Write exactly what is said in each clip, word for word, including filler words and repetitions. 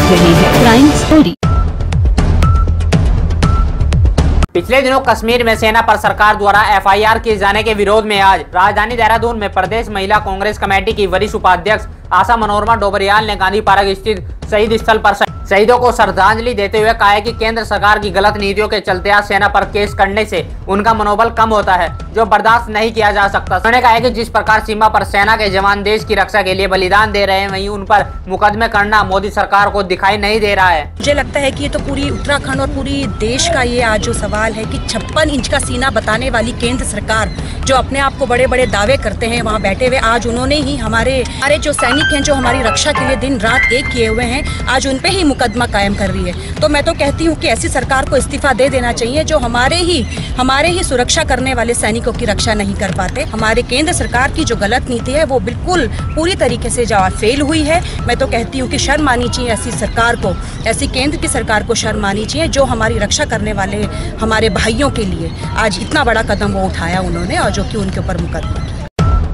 रहे हैं crime story. पिछले दिनों कश्मीर में सेना पर सरकार द्वारा एफ आई आर किए जाने के विरोध में आज राजधानी देहरादून में प्रदेश महिला कांग्रेस कमेटी की वरिष्ठ उपाध्यक्ष आशा मनोरमा डोबरियाल ने गांधी पार्क स्थित शहीद स्थल पर शहीदों को श्रद्धांजलि देते हुए कहा है कि केंद्र सरकार की गलत नीतियों के चलते आज सेना पर केस करने से उनका मनोबल कम होता है, जो बर्दाश्त नहीं किया जा सकता। उन्होंने कहा है कि जिस प्रकार सीमा पर सेना के जवान देश की रक्षा के लिए बलिदान दे रहे हैं, वहीं उन पर मुकदमे करना मोदी सरकार को दिखाई नहीं दे रहा है। मुझे लगता है कि ये तो पूरी उत्तराखंड और पूरी देश का ये आज जो सवाल है कि छप्पन इंच का सीना बताने वाली केंद्र सरकार जो अपने आप को बड़े बड़े दावे करते हैं वहाँ बैठे हुए, आज उन्होंने ही हमारे हमारे जो सैनिक हैं जो हमारी रक्षा के लिए दिन रात एक किए हुए हैं, आज उन पे ही मुकदमा कायम कर रही है। तो मैं तो कहती हूँ कि ऐसी सरकार को इस्तीफा दे देना चाहिए जो हमारे ही हमारे ही सुरक्षा करने वाले सैनिकों की रक्षा नहीं कर पाते। हमारे केंद्र सरकार की जो गलत नीति है वो बिल्कुल पूरी तरीके से जवाब फेल हुई है। मैं तो कहती हूँ कि शर्म आनी चाहिए ऐसी सरकार को, ऐसी केंद्र की सरकार को शर्म आनी चाहिए जो हमारी रक्षा करने वाले हमारे भाइयों के लिए आज इतना बड़ा कदम वो उठाया उन्होंने और जो कि उनके ऊपर मुकदमा किया।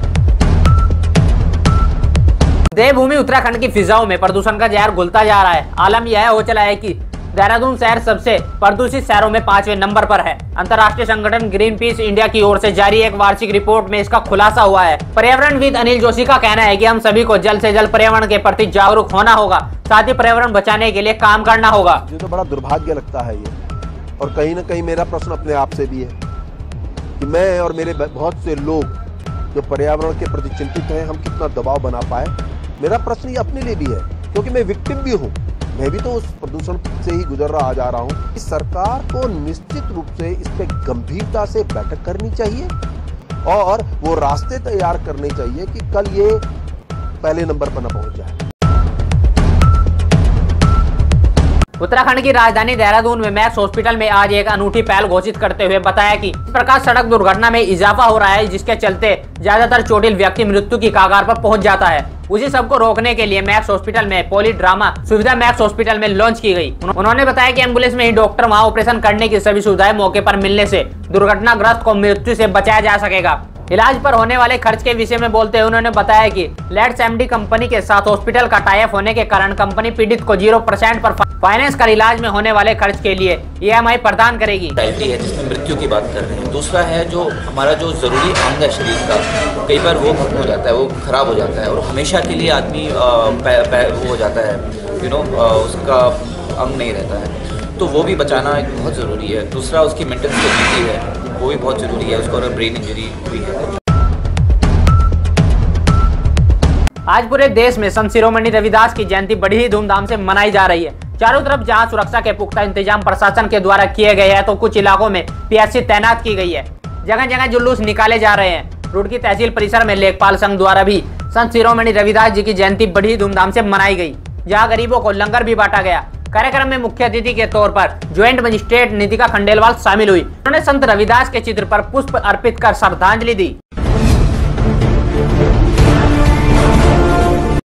देवभूमि उत्तराखंड की फिजाओं में प्रदूषण का जहर घुलता जा रहा है। आलम यह हो चला है कि देहरादून शहर सबसे प्रदूषित शहरों में पांचवें नंबर पर है। अंतर्राष्ट्रीय संगठन ग्रीन पीस इंडिया की ओर से जारी एक वार्षिक रिपोर्ट में इसका खुलासा हुआ है। पर्यावरणविद अनिल जोशी का कहना है कि हम सभी को जल्द से जल्द पर्यावरण के प्रति जागरूक होना होगा, साथ ही पर्यावरण बचाने के लिए काम करना होगा। मुझे तो बड़ा दुर्भाग्य लगता है ये, और कहीं ना कहीं मेरा प्रश्न अपने आप से भी है कि मैं और मेरे बहुत से लोग जो पर्यावरण के प्रति चिंतित हैं, हम कितना दबाव बना पाए। मेरा प्रश्न ये अपने लिए भी है क्योंकि मैं विक्टिम भी हूँ, मैं भी तो उस प्रदूषण से ही गुजर रहा जा रहा हूँ। इस सरकार को निश्चित रूप से इस पे गंभीरता से बैठक करनी चाहिए और वो रास्ते तैयार करने चाहिए कि कल ये पहले नंबर पर न पहुंच जाए। उत्तराखंड की राजधानी देहरादून में मैक्स हॉस्पिटल में आज एक अनूठी पहल घोषित करते हुए बताया कि इस प्रकार सड़क दुर्घटना में इजाफा हो रहा है, जिसके चलते ज्यादातर चोटिल व्यक्ति मृत्यु की कगार पर पहुंच जाता है। उसी सबको रोकने के लिए मैक्स हॉस्पिटल में पॉली ड्रामा सुविधा मैक्स हॉस्पिटल में लॉन्च की गई। उन्होंने बताया कि एम्बुलेंस में ही डॉक्टर वहां ऑपरेशन करने की सभी सुविधाएं मौके पर मिलने से दुर्घटनाग्रस्त को मृत्यु से बचाया जा सकेगा। इलाज पर होने वाले खर्च के विषय में बोलते हुए उन्होंने बताया कि लेट्स एमडी कंपनी के साथ हॉस्पिटल का टाई अप होने के कारण कंपनी पीड़ित को जीरो परसेंट पर फाइनेंस कर इलाज में होने वाले खर्च के लिए ई एम आई प्रदान करेगी। डायबिटीज है जिसमें मृत्यु की बात कर रहे हैं। दूसरा है जो हमारा जो जरूरी अंग है शरीर का, कई बार वो खत्म हो जाता है, वो खराब हो जाता है और हमेशा के लिए आदमी वो हो जाता है, यू नो उसका अंग नहीं रहता है, तो वो भी बचाना बहुत ज़रूरी है। दूसरा उसकी मेंटल स्टेबिलिटी है, वो भी बहुत ज़रूरी है, उसको अगर ब्रेन इंजरी हुई है। आज पूरे देश में संत शिरोमणि रविदास की जयंती बड़ी ही धूमधाम से मनाई जा रही है। चारों तरफ जहां सुरक्षा के पुख्ता इंतजाम प्रशासन के द्वारा किए गए हैं, तो कुछ इलाकों में पी एस सी तैनात की गई है। जगह जगह जुलूस निकाले जा रहे हैं। रुड़की तहसील परिसर में लेखपाल संघ द्वारा भी संत शिरोमणि रविदास जी की जयंती बड़ी धूमधाम से मनाई गई, जहाँ गरीबों को लंगर भी बांटा गया। कार्यक्रम में मुख्य अतिथि के तौर पर ज्वाइंट मजिस्ट्रेट नितिका खंडेलवाल शामिल हुई। उन्होंने संत रविदास के चित्र पर पुष्प अर्पित कर श्रद्धांजलि दी।